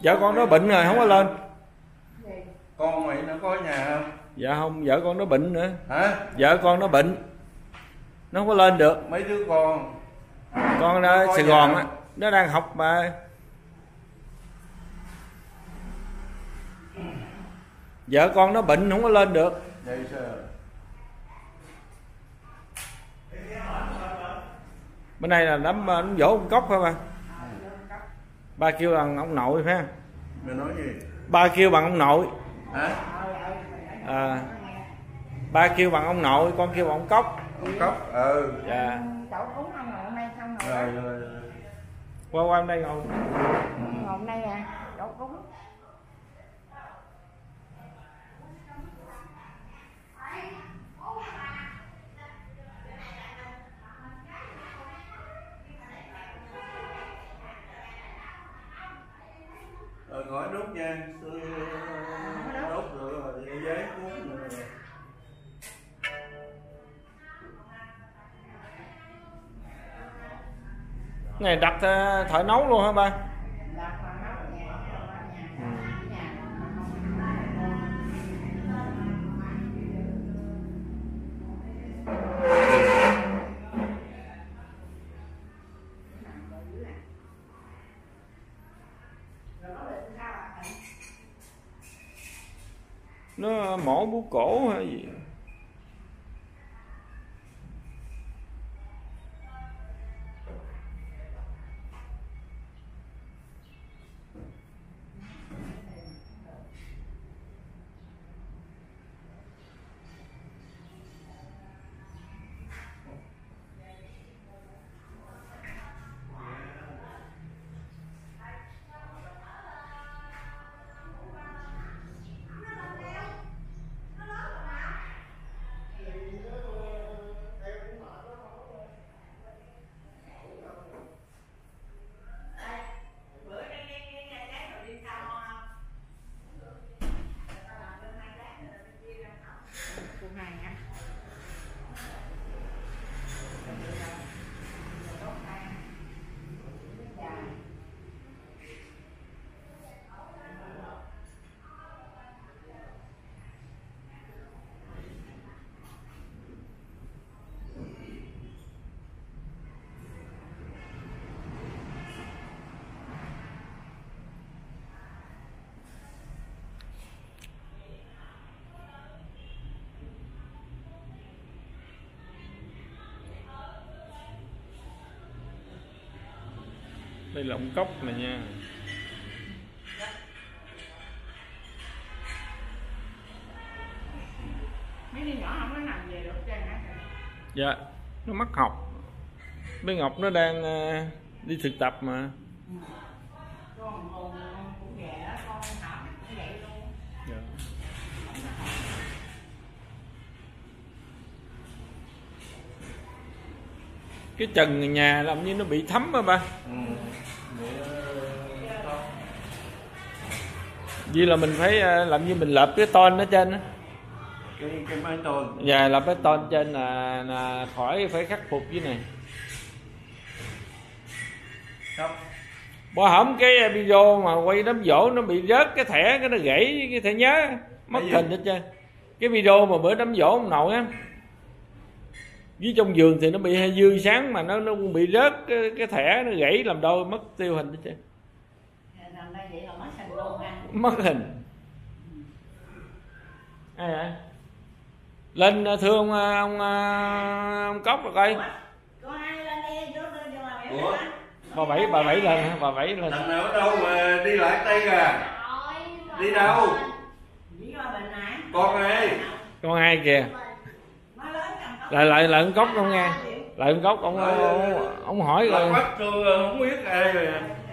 Vợ con nó bệnh rồi không có lên. Con mày nó có ở nhà không? Dạ không, vợ con nó bệnh nữa. Hả? Vợ con nó bệnh, nó không có lên được. Mấy đứa con Ở Sài Gòn á, nó đang học mà. Vợ con nó bệnh không có lên được. Vậy sao? Bên này là đám dỗ ông Cốc phải không? Ba kêu bằng ông nội phải không? Mày nói gì? Ba kêu bằng ông nội. Hả? Ba kêu bằng ông nội, con kêu bằng ông Cốc. Ông Cốc, Dạ. Chỗ cúng ông ngồi hôm nay xong Rồi. Qua em đây ngồi. Ngồi hôm nay à, chỗ cúng. Rồi ngồi đốt nha. Đốt rồi giấy cuốn rồi. Này đặt thợ nấu luôn hả ba? Nó mổ bú cổ hay gì? Đây là ông Cốc này nha. Mấy đứa nhỏ không có nằm về được trơn hả? Dạ, nó mắc học. Bé Ngọc nó đang đi thực tập mà. Con cũng về đó, con học cũng vậy luôn. Dạ. Cái trần nhà làm như nó bị thấm á ba. Vì là mình phải làm như mình lợp cái tôn ở trên á. Cái mái tôn. Dạ, lợp cái tôn trên là khỏi phải khắc phục dưới này. Bỏ hổm cái video mà quay đám dỗ nó bị rớt cái thẻ, cái nó gãy cái thẻ nhớ, mất hình hết trơn. Cái video mà bữa đám dỗ ông nội á, dưới trong giường thì nó bị hơi dư sáng mà nó cũng bị rớt cái thẻ, nó gãy làm đôi, mất tiêu hình hết trơn. Mất hình. Ai vậy? Lên thưa ông Cốc rồi coi. Ủa? Bà Bảy lên hả? Bà Bảy lên. Thằng nào ở đâu mà đi lại Tây à? Đi đâu? Con ơi. Con ai kìa? Lại ông Cốc không nghe? Lại ông Cốc ông hỏi rồi. Bắt tôi không biết ai rồi.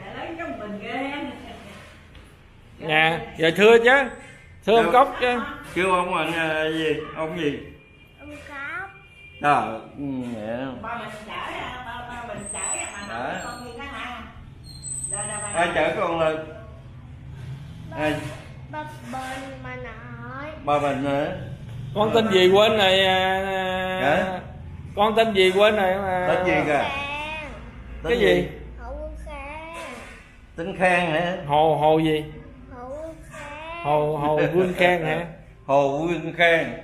Nhà, giờ thưa chứ. Thưa ông Cốc chứ. Kêu ông anh gì? Ông gì? Ông Cốc. Đó, mẹ. Ba mình chở ra, ba mình chở ra mà nói con gì đó hả? Ai chở con lên? Ai? Ba bên mà nội. Ba mình hả? Con tên gì quên rồi. Hả? Con tên gì quên rồi mà. Tên gì kìa? Sang. Cái gì? Hậu Quân Sang. Tính Khang hả? Hồ gì? Hậu Khang. Hồ Vương Khang hả? Hồ Vương Khang.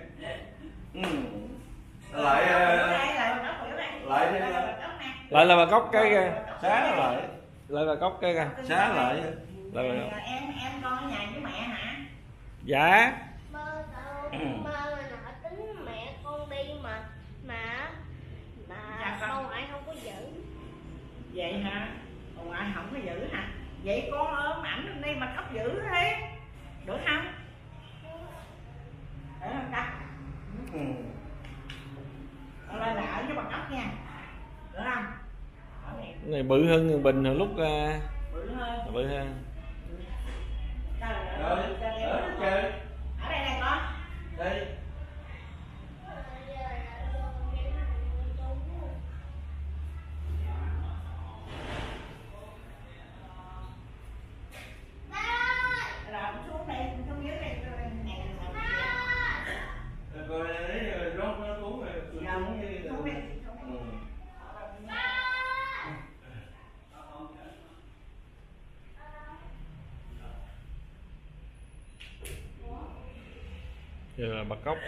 Lại Lại là bà cốc cái kìa. xá lại. Lại bà cốc cái kìa. Xá lại. Lại bà cốc. Em con ở nhà với mẹ hả? Dạ. Ba nọ tính mẹ con đi mà bà ngoại không có giữ. Vậy hả? Bà ngoại không có giữ hả? Vậy con ôm ảnh lên đi mà cốc giữ đi. Được không? Được không ta? Con lên là ở với bà cốc nha. Được không? Cái này bự hơn bình hồi lúc Bự hơn. bự hơn. Ở đây nè con. Đây. Rồi xuống đây, xuống dưới đây. Rồi đấy rót nó uống rồi xuống đi. Giờ là bà cốc.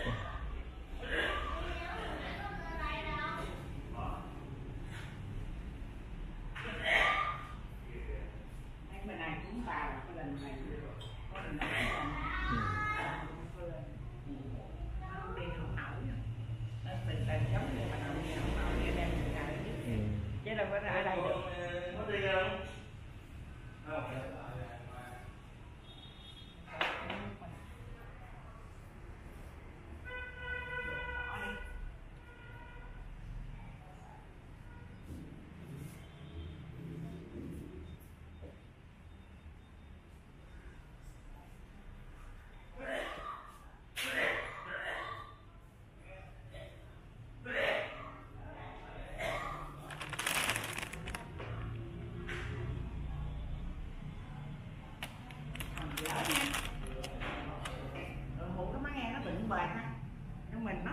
Bên này cũng vào cái lần này. Chứ đâu có ở đây được. Có đi không? Hụ nó má nghe nó bệnh bền ha. Nó mình nó.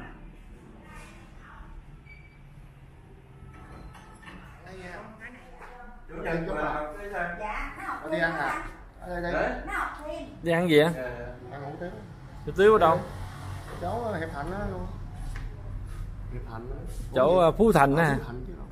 Chủ nhật là cái sao? Dạ, nó học Đi ăn à? Ở đây đây. nó học thêm. Đi ăn gì á? Ăn hủ tiếu. Hủ tiếu ở đâu? Cháu Hiệp Thạnh đó luôn. Hiệp Thạnh đó. Chỗ Phú Thành á hả? Hiệp Thạnh chứ đâu.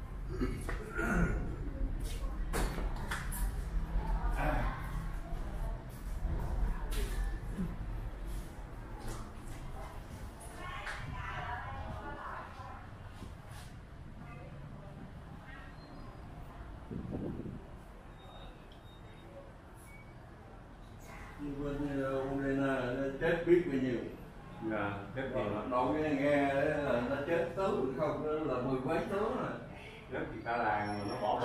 Bên Ukraine chết biết bao nhiêu. Dạ, Cái hoạt động cái nghe là nó chết tướng không đó là 10 mấy tướng rồi. rất thì cả làng mà nó bỏ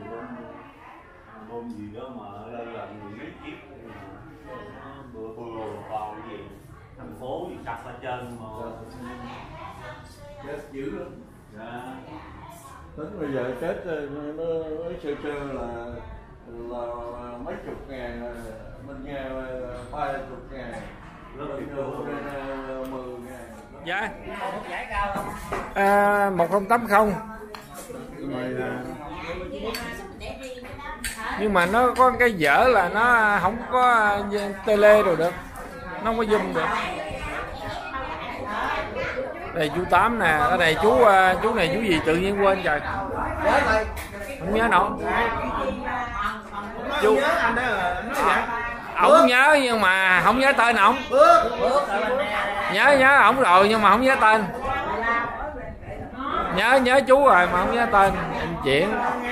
bom gì đó mà lên là mười mấy chiếc nó bừa vào cái gì thành phố gì cặp ở trên mà Chết dữ lắm. dạ. Tính bây giờ chết nó sơ là mấy chục ngàn, bên Nga là 30 ngàn, bên Ukraine 10 ngàn. Dạ. Giải cao không? 1080. Nhưng mà nó có cái dở là nó không có tele rồi được, nó không có zoom được. Đây chú Tám nè, ở đây chú này chú gì tự nhiên quên trời, không nhớ nổi. Chú Anh đó là nói vậy. ổng nhớ nhưng mà không nhớ tên ổng. Nhớ ổng rồi nhưng mà không nhớ tên. Nhớ chú rồi mà không nhớ tên. Anh Chuyển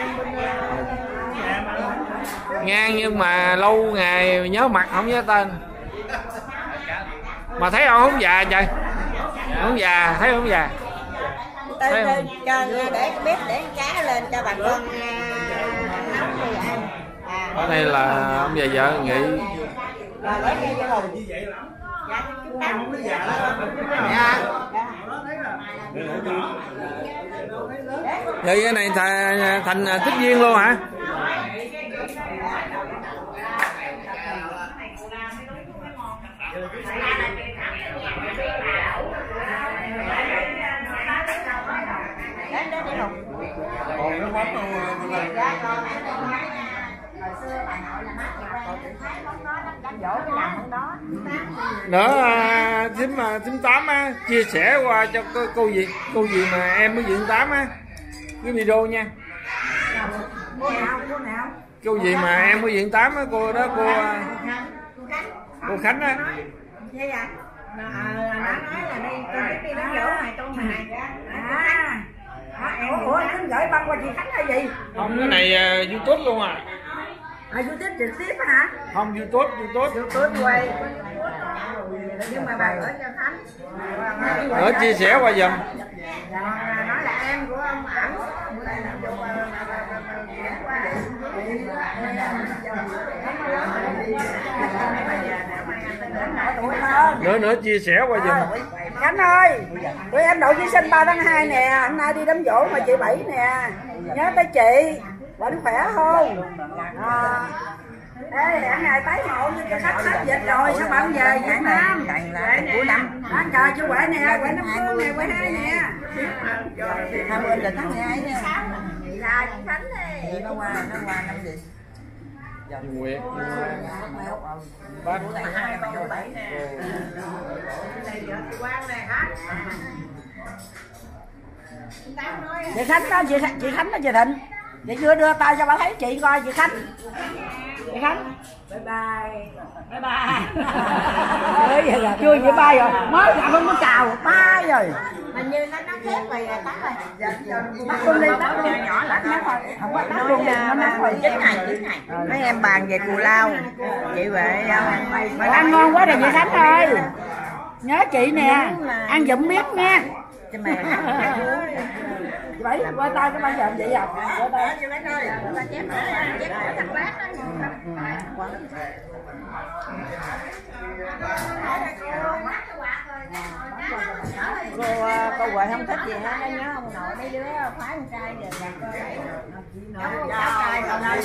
ngang nhưng mà lâu ngày nhớ mặt không nhớ tên. Mà thấy ông không già trời, không già, thấy không già. Thấy không? Cho để biết để cá lên cho bà con nấu như vậy. Cái này là ông già vợ nghỉ. Rồi lấy cây cho hùng như vậy lắm. Dạ, chúng ta không có già lắm. Vậy cái này thành tiếp viên luôn hả? Còn nước mắm đâu bên này. Dạ, còn hồi xưa nữa thím Tám á chia sẻ qua cho cô gì mà em mới Diện Tám á cái video nha. Cô gì mà em mới Diện Tám á, cô đó cô Khánh á. Nó nói là đi con biết đi đám giỗ này con này. Ủa anh gửi băng qua chị Khánh hay gì? Không, cái này YouTube luôn à. YouTube trực tiếp hả? Không, YouTube quay. Nhưng mà bà gửi cho Khánh. Nữa chia sẻ qua giùm. Nói là em của ông ảnh. Nữa chia sẻ qua giùm. Khánh ơi, tụi em đậu thí sinh 3 tháng 2 nè, hôm nay đi đám giỗ mà chị Bảy nè, nhớ tới chị, vẫn khỏe không? Ê, hẹn ngày tái ngộ như cho khách hết dịch rồi, sao bạn về Việt Nam? Cuối năm. Chờ chú Huệ nè, Huệ Năm Phương nè, Huệ 2 nè. 20 là tháng 2 nè. Dạ, chị Khánh nè. Nó qua năm gì? Nguyệt. Bác 2 con 7 nè. Đây giờ chị Quang nè hả? Chị Khánh đó, chị Khánh đó chị Thịnh. Chị chưa đưa tay cho bà thấy chị coi chị Khánh. Chị Khánh. Bye bye. Chưa chị bay rồi. Mới gặp không có chào, bye rồi. Hình như nó khép rồi tắt rồi. Tắt luôn đi, tắt luôn. Nhỏ tắt mất rồi. Không có tắt luôn đi, nó mất rồi. 9 ngày. Mấy em bàn về Cù Lao. Chị Huệ mà ăn ngon quá rồi chị Khánh ơi. Nhớ chị nè, ăn dụm biết nha. Chị mẹ. Chị Bảy qua tay cái bao giờ vậy à? Qua tay. Chị Bảy ơi, ta chép thật lát đó. Cô Huệ không thích gì hết, nó nhớ ông nội mấy đứa phái con trai về nhà cô ấy. Trai còn đâu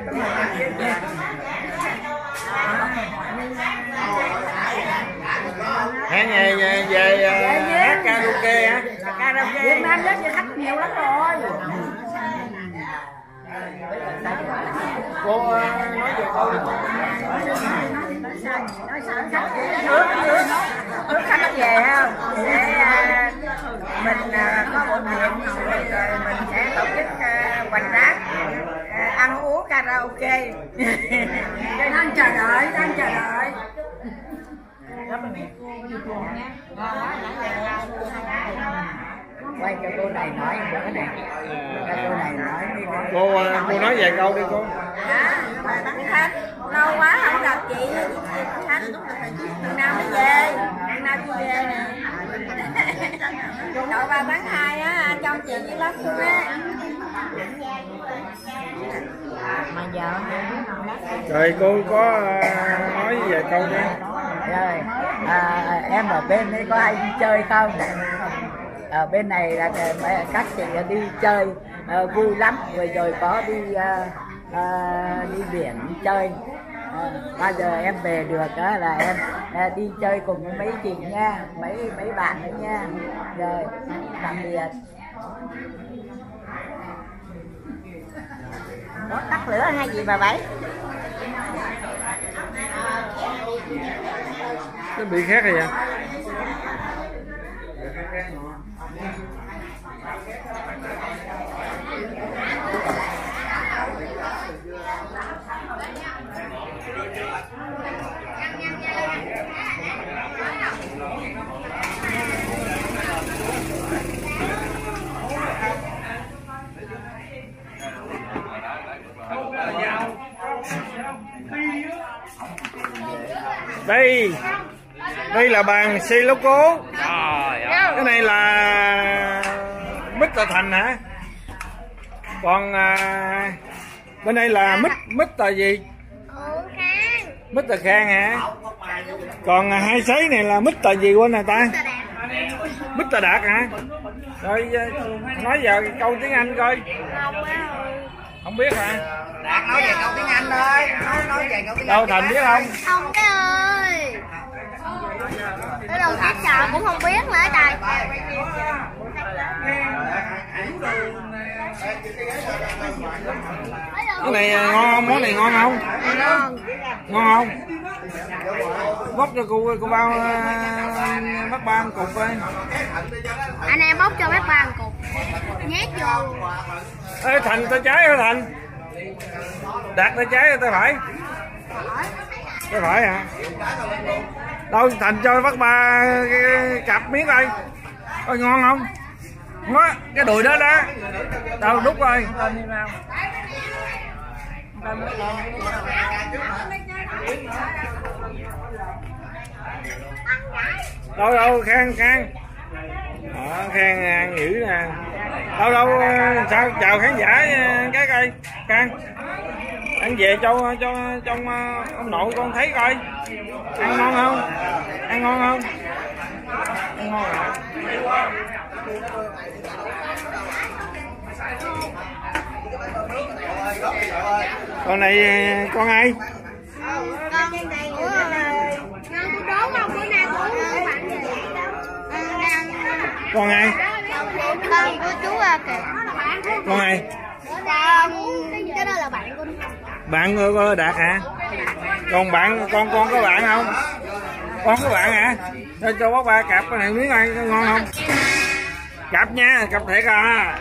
Hẹn ngày về hát karaoke hả? Karaoke. Việt Nam rất là khách nhiều lắm rồi. Cô nói về câu đi. Ước khách về không? Để mình có một niệm rồi mình sẽ tổ chức hoành tráng ăn uống karaoke. Đang chờ đợi. Quay cho cô này nói bữa này. Cô này nói đi. Cô nói vài câu đi cô. Bà Tấn Khánh, lâu quá không gặp chị Khánh. Tuần nào mới về, tuần nào chị về nè. Đội 3 tháng 2 á, trong chị với bác Phương á. Mà giờ Rồi cô có nói vài câu đi. rồi, em ở bên đây có ai đi chơi không? Ở bên này là các chị đi chơi vui lắm, rồi có đi biển chơi. Bao giờ em về được đó là em đi chơi cùng với mấy chị nha, mấy bạn nữa nha. Rồi tạm biệt. Có tắt lửa hay gì bà Bảy? Nó bị khác rồi vậy? Đây là bàn xây lấu cố. Cái này là Mr. Thành hả? Còn bên đây là Mr. gì? Mr. Khang hả? Còn hai sấy này là Mr. gì quên này ta? Mr. Đạt hả? Rồi nói giờ câu tiếng Anh coi. Không biết hả? Đạt nói về câu tiếng Anh thôi. Nói về câu tiếng Anh. Đâu Thành biết không? Không cái ơi. Cái đầu tiên chào cũng không biết nữa trời. Cái đầu Cái này ngon không? Món này ngon không? Ngon. Ngon không? Bóc cho cô bao bác ba một cục coi. Anh em bóc cho bác ba một cục. Nhét vô. Ê, Thành tay trái hả Thành? Đạt tay trái hay tay phải? Tay phải hả? Đâu Thành cho bác ba cái cặp miếng coi. Coi ngon không? Đó, cái đùi đó đó. Đâu đút coi. Đâu Khang Khang ăn dữ nè. Đâu sao chào khán giả cái coi Khang ăn về cho trong ông nội con thấy coi ăn ngon không? Ăn ngon không? Ăn ngon hả? Con này con ai? Con của đố không? Bữa nay của bạn gì con ai? Con của chú kìa. Con ai? Cái đó là bạn của bạn của Đạt hả? Còn bạn con có bạn không? Con có bạn hả? Cho bác ba cặp cái này miếng ai ngon không? Cặp nha, cặp thiệt à.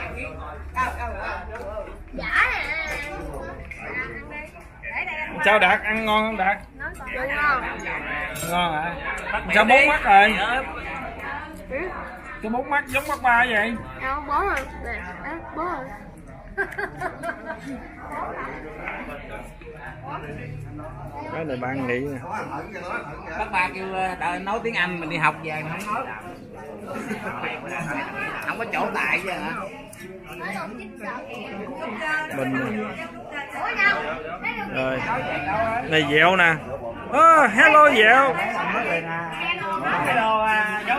Sao Đạt ăn ngon không Đạt? Ngon hả? Sao bốn mắt rồi? Cái bốn mắt giống bác ba vậy? Bố rồi. Bố rồi. Cái này bạn nghĩ nè. Bác ba kêu nói tiếng Anh mình đi học về mình không nói. Không có chỗ tại chứ hả? Mình rồi này dẹo nè. Hello dẹo. Hello dấu.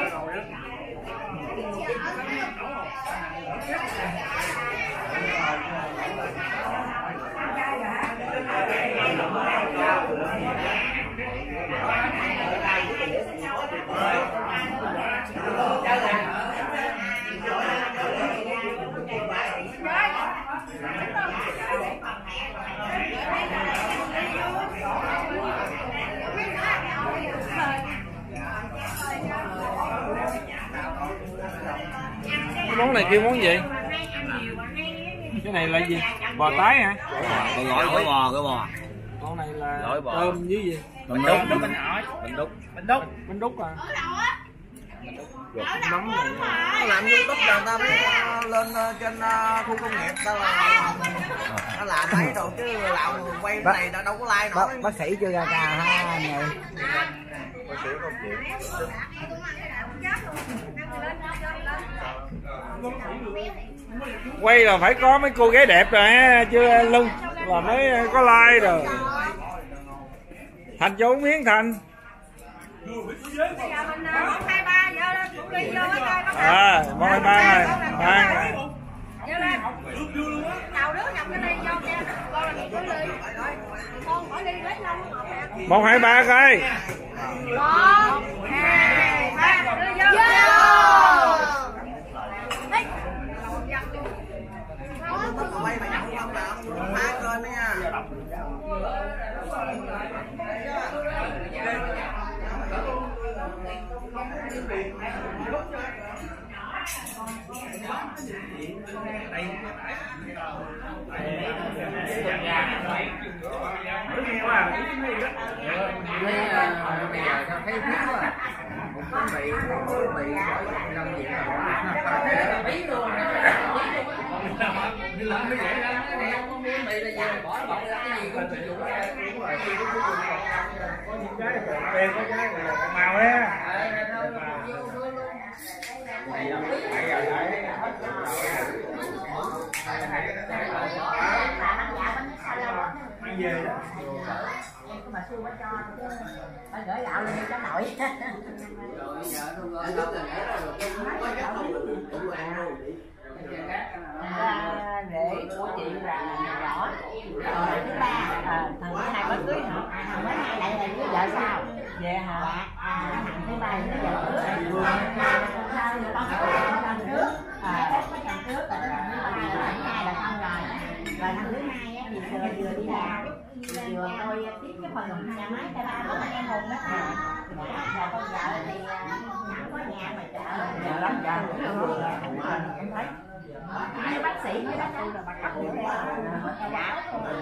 Cái món này kêu món gì? Cái này là gì? Bò tái hả? Gọi cái bò. Con này là Gỏi bò. tôm với gì? Bánh Bánh đúc à? Nấm này. Nó làm YouTube rồi ta mới lên trên khu công nghiệp ta là nó làm mấy đồ chứ làm quay cái này đâu có like nổi. Bác sĩ chưa ra ca ha anh ơi. Bác sĩ không chịu. Quay là phải có mấy cô gái đẹp rồi ha, chưa lưng là mới có like rồi. Thành cho uống miếng Thành. À, món 23 rồi. Một hai ba coi. 1, 2, 3 đưa vô. Quay mày nhậu không nào? Hát lên nha. Màu á. Mà xưa mới cho phải gửi gạo lên cho nội. Rể của chị là nhỏ, thứ ba thằng thứ hai mới cưới hả? Thằng mới hai lại là với vợ sao? Về hả? Thằng thứ ba với vợ trước. Sao người con thằng trước, thằng trước là thằng thứ hai là xong rồi. Rồi thằng thứ hai á thì vừa đi làm vừa coi tiếp cái phần nhà máy cho ba đứa anh em hùng đó. Giờ con vợ thì chẳng có nhà mà chợ giờ lắm giờ em thấy như bác sĩ với bác sĩ là bác cấp được dạ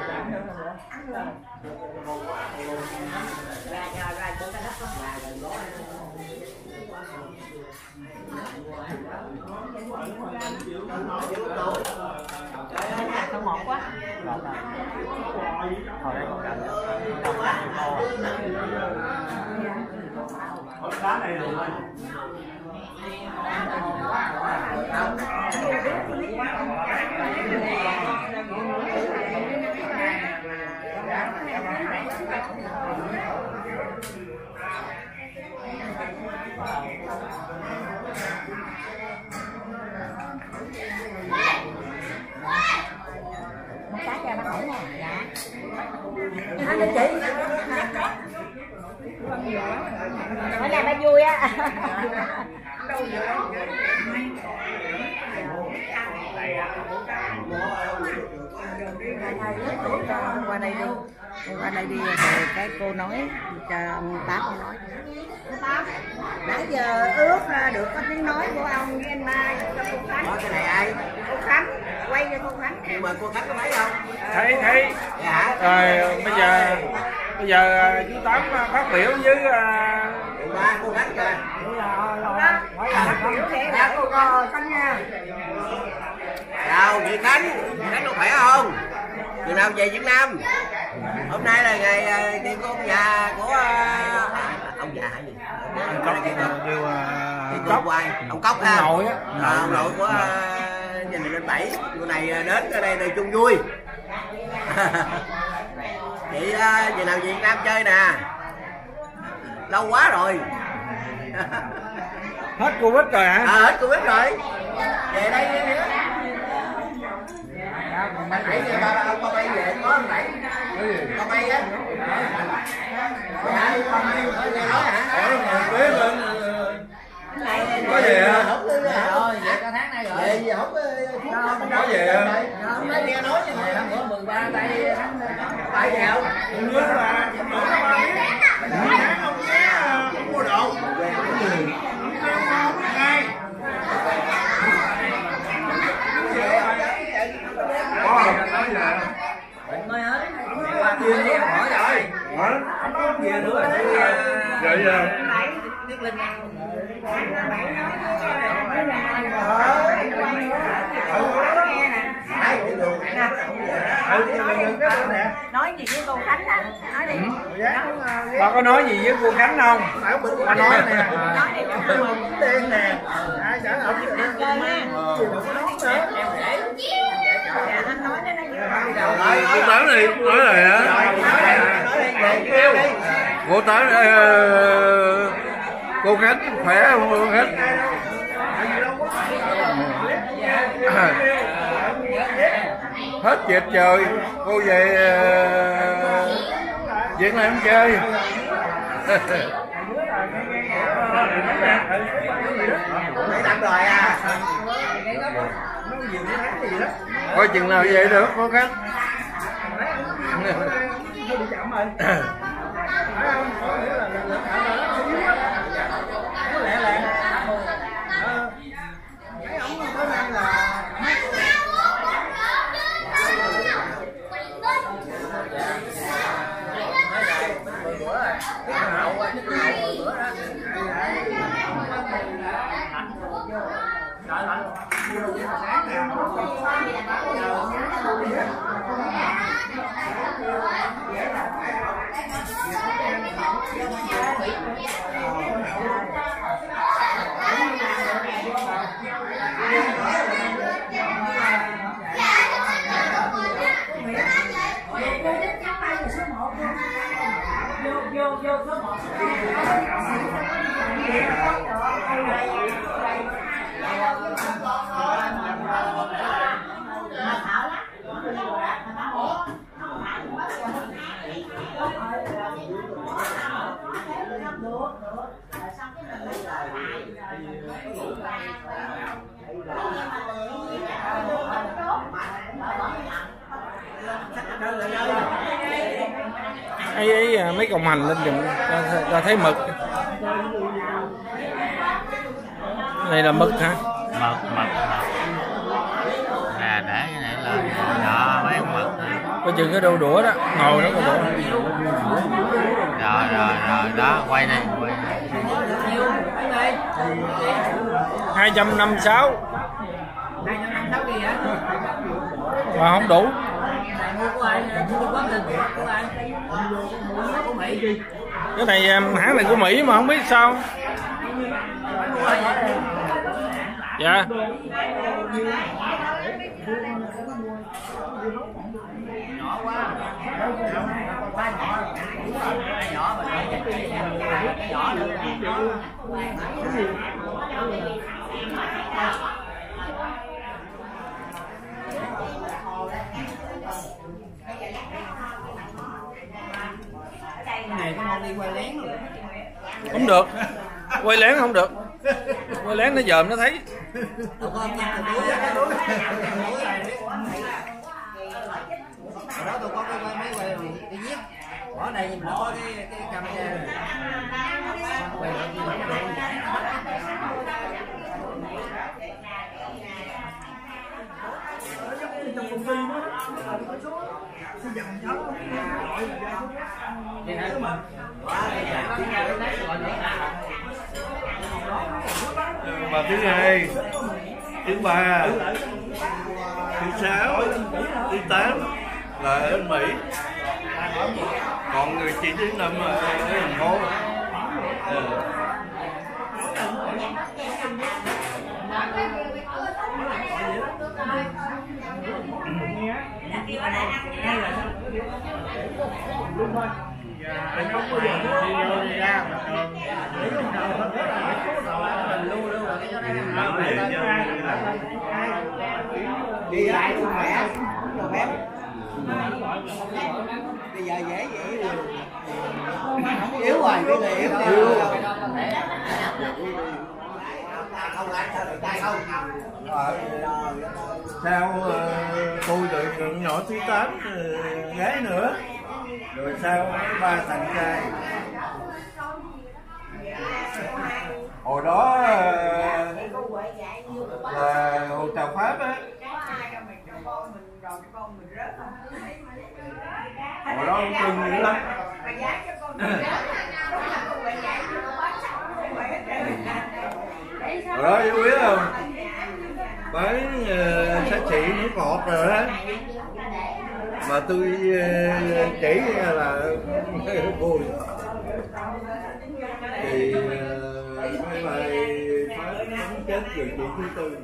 rồi tụi ta đất con ngọt quá. Đá này được rồi. Cá cho bác ổn nè. Dạ. Ăn đi chị. Bữa nay ba vui á. Qua đây đi, qua đây đi rồi cái cô nói cho ông Tám nói. Tám, nãy giờ ước được có tiếng nói của ông với anh Mai cho cô Khánh. Cái này ai? Cô Khánh, quay cho cô Khánh. Nhưng mà cô Khánh có thấy không? Thấy. Dạ. Rồi bây giờ chú Tám phát biểu với Ba cô Khánh kìa. Phát biểu để là cô Khánh nha. Chào chị Khánh có khỏe không? Chừng nào về Việt Nam? Hôm nay là ngày đi của ông già của ông già hay gì? Ông Cốc của ai? Ông Cốc ha? ông nội á. Ông nội của gia đình anh Bảy. Bữa này đến ở đây chung vui. Chị chừng nào về Việt Nam chơi nè? Lâu quá rồi. Hết Covid rồi hả? Hết Covid rồi. Về đây đi nữa. Nãy giờ con bay về có không nãy? Con bay á? Dạ, con bay nói hả? Biết lên có về hả? Rồi, về cả tháng nay rồi. Về gì không Có về hả? Không nói nghe nói như vậy. Bữa 13 tay tay vào. Nhớ là không đủ nó ba biết. Sáng ông nhé, không mua đồ. Ngay. Mới hết. Về nữa hỏi rồi. Hả? Về nữa Vậy giờ. Biết Linh ăn. Nói gì với cô Khánh á? Nói đi. Bà có nói gì với cô Khánh không? Bà nói nè. Đen nè. Chơi nha. Anh nói đó Cô Tám này nói rồi hả? Cô Tám cô Khánh khỏe không cô Khánh? Hết dịp trời cô về Việt Nam chơi. Mấy năm rồi à. Coi chừng nào vậy được cô Khánh. ấy mấy cọng hành lên dùm cho thấy mực. Này là mực hả? Mực nè, để cái này lên đó, mấy con mực này. Coi chừng cái đôi đũa đó, ngồi đó con đũa. Rồi đó, quay đây, quay đây. 256. 256 đi hả? Mà không đủ. Mua của ai? Trung Quốc lên của ai? Của Mỹ. Cái này hãng này của Mỹ mà không biết sao. Dạ. Nhỏ quá. Nhỏ mà cái nhỏ nữa. Cái này có ngon đi quay lén rồi. Không được. Quay lén không được. Quay lén nó dòm nó thấy. Ở đó tôi có cái máy quay cái viết. Ở đây mình nó có cái camera. Quay lại trong công ty đó. Và thứ hai, thứ ba, thứ sáu, thứ 8 là ở Mỹ, còn người chỉ thứ 5 ở thành phố. Đi lại cũng khỏe, đồ béo. Bây giờ dễ yếu rồi, cái này yếu. Không lại sao được tay không? Sao tôi được nhỏ thứ 8 gái nữa, rồi sao 3 thằng trai. Hồi đó là hồi chào Pháp á, hồi đó ông cưng dữ lắm. Hồi đó chú biết không, với xá chị nó ngọt rồi đó, mà tôi chỉ là vui thì mấy bài phá chết rồi chị thứ tư.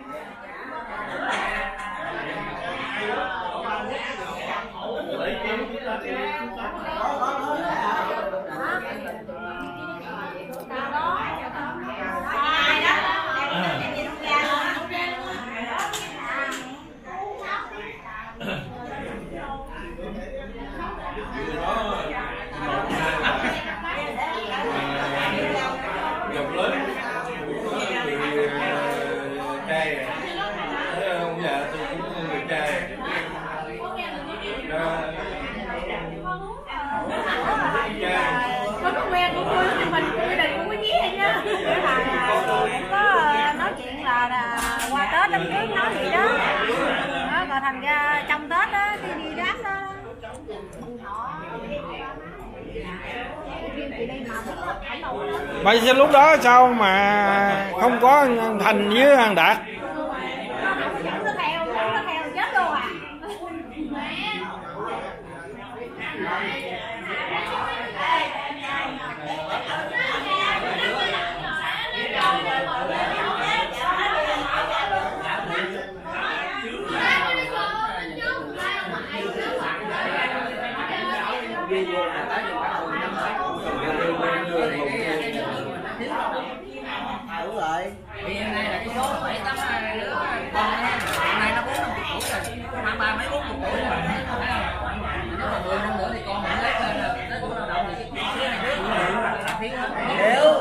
Có quen của tôi thì mình gia đình cũng có nhí vậy nha. Em có nói chuyện là qua Tết đám cưới nói vậy đó. Đó, rồi thành ra trong Tết đó thì đi đám đó. Vậy chứ lúc đó sao mà không có Thành với thằng Đạt? Nó theo chết luôn à. Đúng rồi. Hiện nay là cái số 7, 8 đứa con hiện nay nó 40-50 tuổi rồi, khoảng 30 mấy 40 tuổi rồi. Nếu mà 10 năm nữa thì con mình lấy lên là tới tuổi lao động thì cái phía này đứa làm phía hết. Hiểu.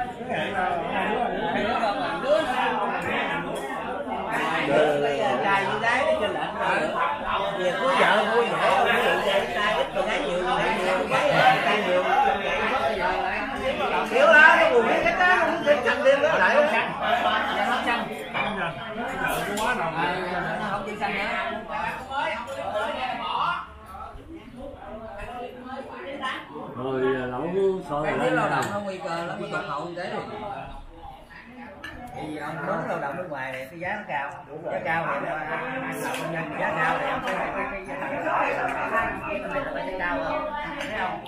Trai với gái nó trên lệch rồi. Về cưới vợ vui vẻ, ví dụ trai ít còn gái nhiều, gái nhiều, gái kiểu đó nó buồn cái đó nó muốn xanh đêm đó lại rồi lẩu sôi cái lao động nó nguy cơ lắm, tụt hậu thế rồi. Thì ông muốn lao động nước ngoài này cái giá nó cao, giá cao thì anh làm công nhân giá cao thì ông phải cái thằng đó cái này nó phải cao hơn, thấy không?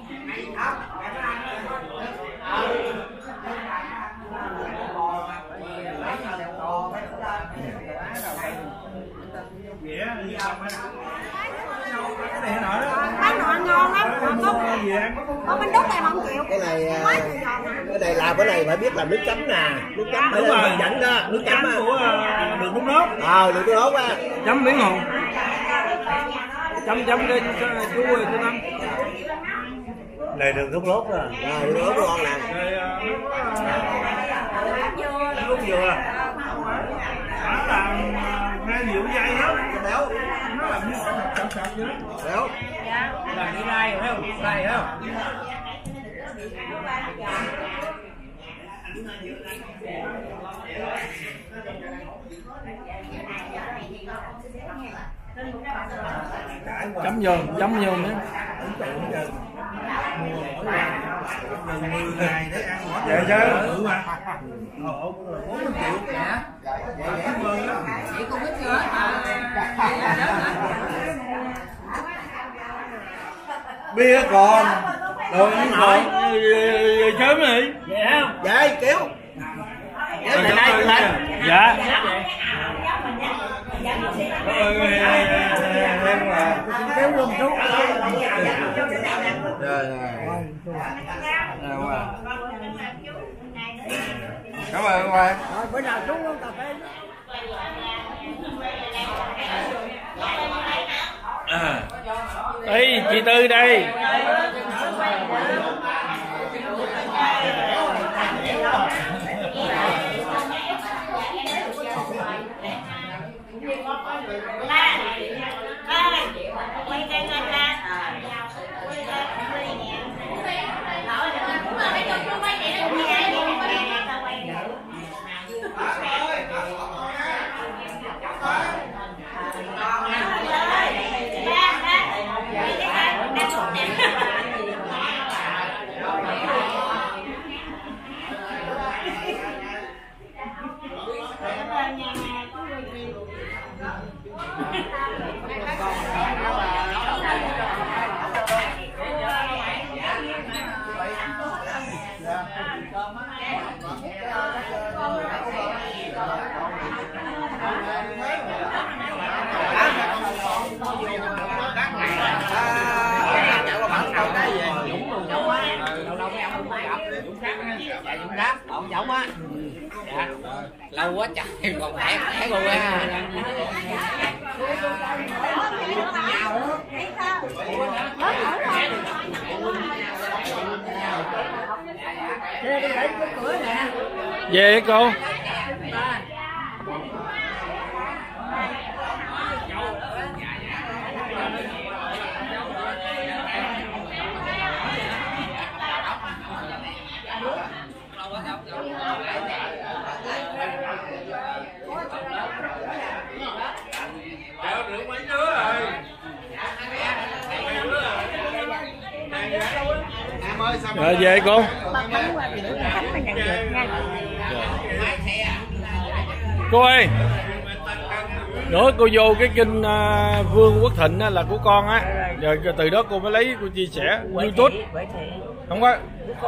Bán nọ ngon lắm, có bánh đúc này mà không chịu. Cái này làm cái này phải biết làm nước chấm nè, nước chấm phải là hấp dẫn đó, nước chấm của đường thốt nốt. đường thốt nốt á. Chấm miếng hồn. Chấm lên chú ơi chú Năm. này đường thốt nốt rồi. Đường thốt nốt ngon nè. Lúc vừa nó làm ngay nhiều dây lắm, Béo. nó làm như sạch vậy đó. Béo. Là đi lai rồi thấy không? Lai thấy không? Chấm vô nữa. Gần 10 ngày để ăn mỗi dạ chứ. Ừ mà. 40 triệu. Dạ. Cảm ơn lắm. Chị không biết nữa mà. Bia còn. Rồi anh hỏi sớm đi. Vậy không? Vậy kéo. Kéo về đây lên. Dạ. Em là Kéo luôn chú. rồi. Cảm ơn Hoàng. Rồi bữa nào chú uống cà phê. Ê, chị Tư đây. Ông giống á. Dạ. Lâu quá trời còn khỏe luôn á. Về cô. Rồi về cô. Cô ơi, nữa cô vô cái kênh Vương Quốc Thịnh là của con á, rồi từ đó cô mới lấy cô chia sẻ YouTube. Không có,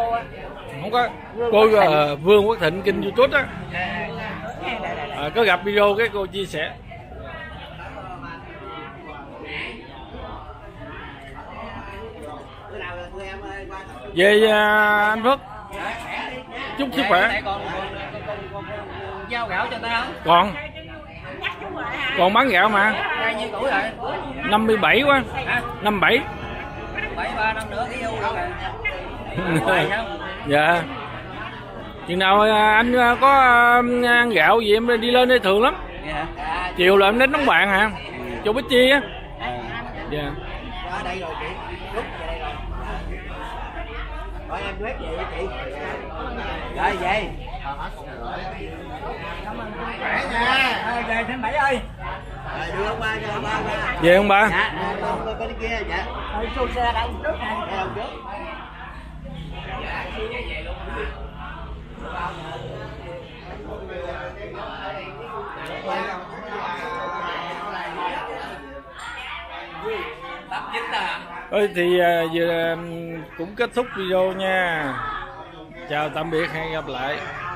cô Vương Quốc Thịnh kênh YouTube á, có gặp video cái cô chia sẻ. Về anh Phước, chúc sức khỏe. Giao gạo cho ta không? Còn bán gạo mà. Bao nhiêu tuổi rồi? 57 quá. Hả? 57. 3 năm nữa đi đâu rồi? Dạ. Chừng nào anh có ăn gạo gì em đi lên đây thường lắm. Dạ. Chiều là em đến đóng bạn hả? Chỗ Bích Chi á. Dạ. Qua đây rồi chị. Rút về đây rồi. Thôi em quét vậy chị. Rồi vậy. Khỏe nha. Về tháng 7 ơi. Rồi đưa ông ba cho ông ba. Về không ba? Dạ, ông bên kia dạ. Thôi xô xe đây trước này. Theo trước. Ơi thì giờ cũng kết thúc video nha. Chào tạm biệt, hẹn gặp lại.